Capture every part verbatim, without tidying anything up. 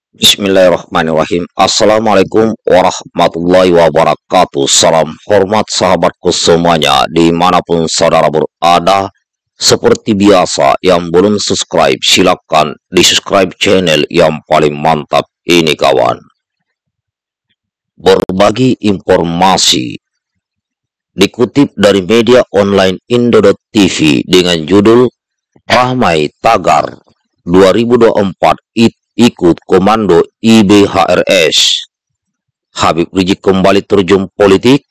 Bismillahirrahmanirrahim. Assalamualaikum warahmatullahi wabarakatuh. Salam hormat sahabatku semuanya dimanapun saudara berada. Seperti biasa, yang belum subscribe silakan di subscribe channel yang paling mantap ini kawan. Berbagi informasi dikutip dari media online Indo titik T V dengan judul Ramai Tagar dua ribu dua puluh empat ikut komando I B H R S. Habib Rizik kembali terjun politik.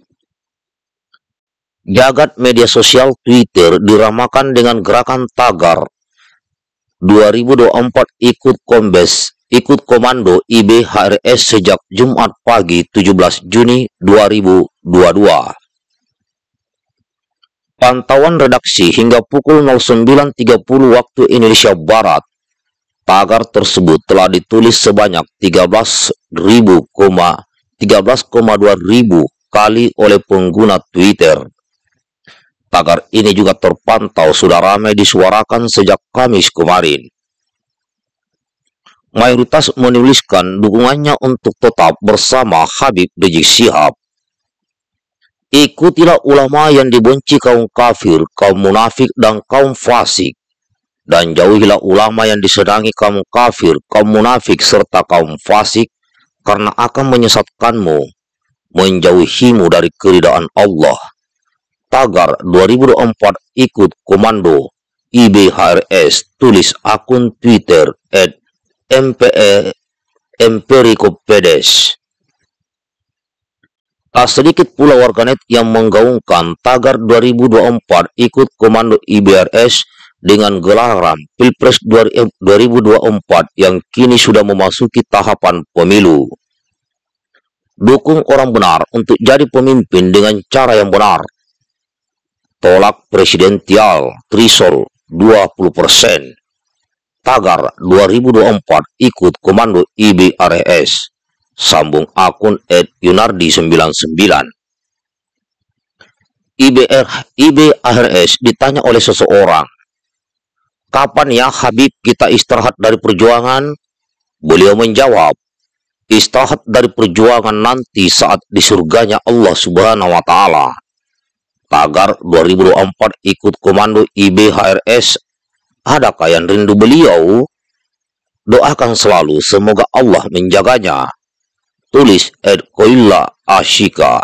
Jagat media sosial Twitter diramakan dengan gerakan tagar dua ribu dua puluh empat ikut kombes ikut komando I B H R S sejak Jumat pagi tujuh belas Juni dua ribu dua puluh dua. Pantauan redaksi hingga pukul nol sembilan tiga puluh waktu Indonesia Barat, tagar tersebut telah ditulis sebanyak tiga belas ribu koma dua ribu kali oleh pengguna Twitter. Tagar ini juga terpantau sudah ramai disuarakan sejak Kamis kemarin. Mayoritas menuliskan dukungannya untuk tetap bersama Habib Rizik Syihab. Ikutilah ulama yang dibenci kaum kafir, kaum munafik, dan kaum fasik. Dan jauhilah ulama yang disenangi kaum kafir, kaum munafik, serta kaum fasik, karena akan menyesatkanmu, menjauhimu dari keridaan Allah. Tagar dua ribu dua puluh empat ikut komando I B H R S, tulis akun Twitter at Empirikopedes. Tak sedikit pula warganet yang menggaungkan tagar dua ribu dua puluh empat ikut komando I B H R S dengan gelaran Pilpres dua ribu dua puluh empat yang kini sudah memasuki tahapan pemilu. Dukung orang benar untuk jadi pemimpin dengan cara yang benar. Tolak presidensial threshold dua puluh persen. Tagar dua ribu dua puluh empat ikut komando I B H R S. Sambung akun at Yunardi sembilan sembilan. I B H R S ditanya oleh seseorang, "Kapan ya Habib kita istirahat dari perjuangan?" Beliau menjawab, "Istirahat dari perjuangan nanti saat di surganya Allah Subhanahu wa Ta'ala." Tagar dua ribu dua puluh empat ikut komando I B H R S. Adakah yang rindu beliau? Doakan selalu semoga Allah menjaganya. Tulis Ed Koila Ashika.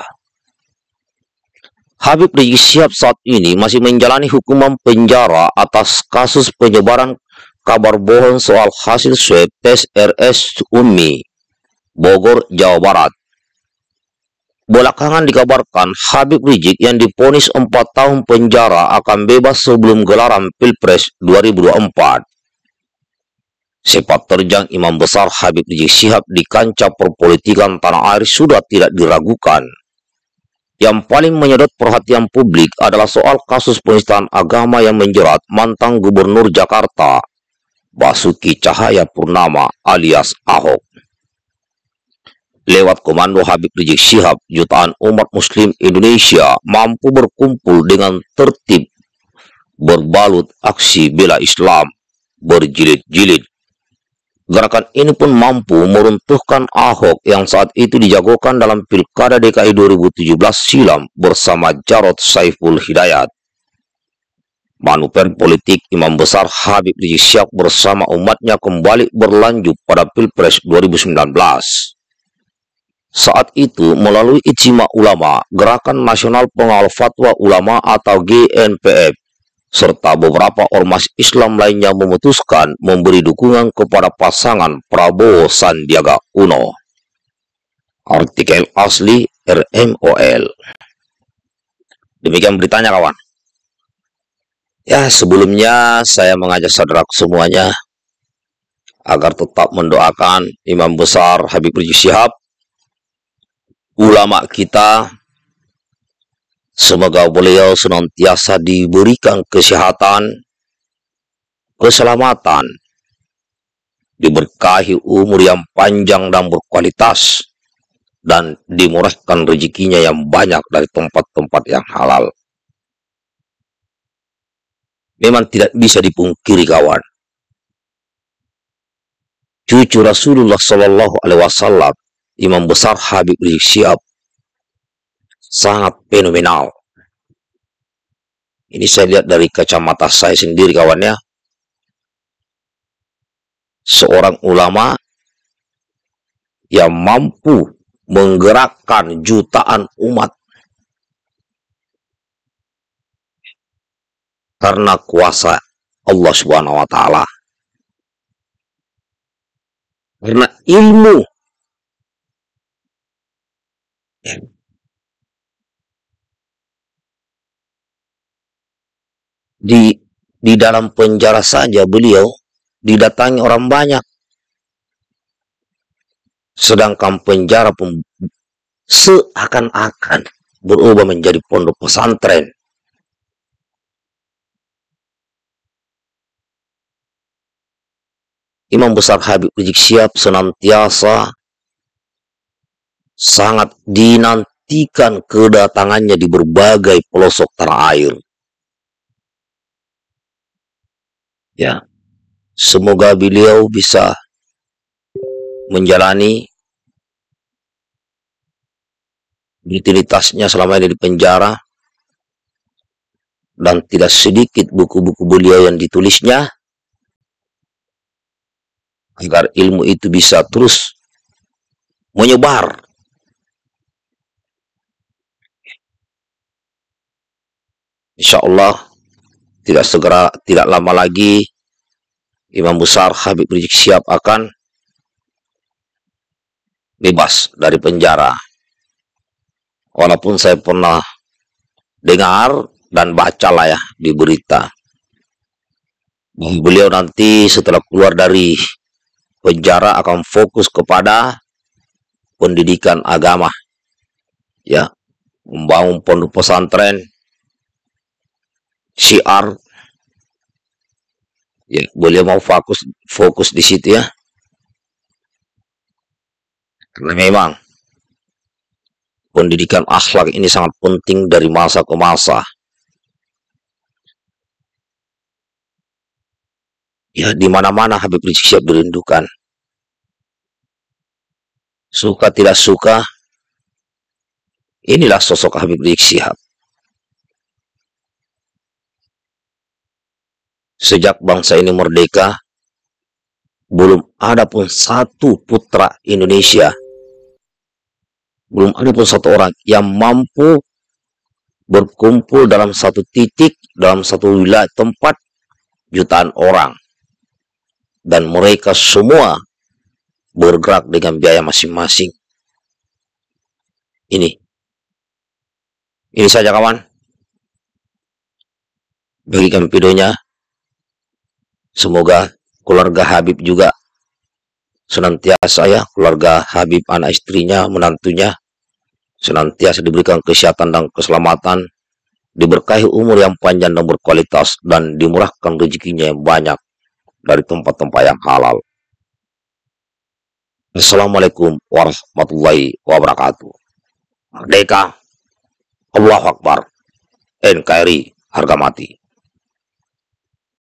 Habib Rizik Syihab saat ini masih menjalani hukuman penjara atas kasus penyebaran kabar bohong soal hasil swab tes R S Umi, Bogor, Jawa Barat. Belakangan dikabarkan Habib Rizik yang divonis empat tahun penjara akan bebas sebelum gelaran Pilpres dua ribu dua puluh empat. Sepak terjang imam besar Habib Rizik Syihab di kancah perpolitikan tanah air sudah tidak diragukan. Yang paling menyedot perhatian publik adalah soal kasus penistaan agama yang menjerat mantan Gubernur Jakarta, Basuki Cahayapurnama alias Ahok. Lewat komando Habib Rizik Syihab, jutaan umat muslim Indonesia mampu berkumpul dengan tertib, berbalut aksi bela Islam, berjilid-jilid. Gerakan ini pun mampu meruntuhkan Ahok yang saat itu dijagokan dalam Pilkada D K I dua ribu tujuh belas silam bersama Jarod Saiful Hidayat. Manuver politik imam besar Habib Rizik Syihab bersama umatnya kembali berlanjut pada Pilpres dua ribu sembilan belas. Saat itu melalui Ijtima Ulama, Gerakan Nasional Pengawal Fatwa Ulama atau G N P F, serta beberapa ormas Islam lainnya memutuskan memberi dukungan kepada pasangan Prabowo Sandiaga Uno. Artikel asli R M O L. Demikian beritanya kawan. Ya, sebelumnya saya mengajak saudara semuanya agar tetap mendoakan imam besar Habib Rizik Syihab, ulama kita. Semoga beliau senantiasa diberikan kesehatan, keselamatan, diberkahi umur yang panjang dan berkualitas, dan dimurahkan rezekinya yang banyak dari tempat-tempat yang halal. Memang tidak bisa dipungkiri kawan, cucu Rasulullah Shallallahu Alaihi Wasallam, Imam besar Habib Rizik Syihab, sangat fenomenal. Ini saya lihat dari kacamata saya sendiri, kawannya. Seorang ulama yang mampu menggerakkan jutaan umat karena kuasa Allah Subhanahu wa Ta'ala, karena ilmu. Di di dalam penjara saja beliau didatangi orang banyak, sedangkan penjara pun seakan-akan berubah menjadi pondok pesantren. Imam besar Habib Rizik Syihab senantiasa sangat dinantikan kedatangannya di berbagai pelosok tanah air. Ya, semoga beliau bisa menjalani rutinitasnya selama ini di penjara, dan tidak sedikit buku-buku beliau yang ditulisnya, agar ilmu itu bisa terus menyebar. Insya Allah tidak segera, tidak lama lagi Imam besar Habib Rizik Syihab akan bebas dari penjara. Walaupun saya pernah dengar dan baca lah ya di berita, beliau nanti setelah keluar dari penjara akan fokus kepada pendidikan agama, ya, membangun pondok pesantren, syiar, ya, beliau mau fokus fokus di situ ya, karena memang pendidikan akhlak ini sangat penting dari masa ke masa. Ya, di mana-mana Habib Rizik Syihab dirindukan. Suka tidak suka, inilah sosok Habib Rizik Syihab. Sejak bangsa ini merdeka, belum ada pun satu putra Indonesia, belum ada pun satu orang yang mampu berkumpul dalam satu titik, dalam satu wilayah tempat jutaan orang, dan mereka semua bergerak dengan biaya masing-masing. Ini, ini saja kawan. Bagikan videonya. Semoga keluarga Habib juga senantiasa, ya, keluarga Habib, anak istrinya, menantunya, senantiasa diberikan kesehatan dan keselamatan, diberkahi umur yang panjang dan berkualitas, dan dimurahkan rezekinya yang banyak dari tempat-tempat yang halal. Assalamualaikum warahmatullahi wabarakatuh. Merdeka, Allahu Akbar, N K R I harga mati.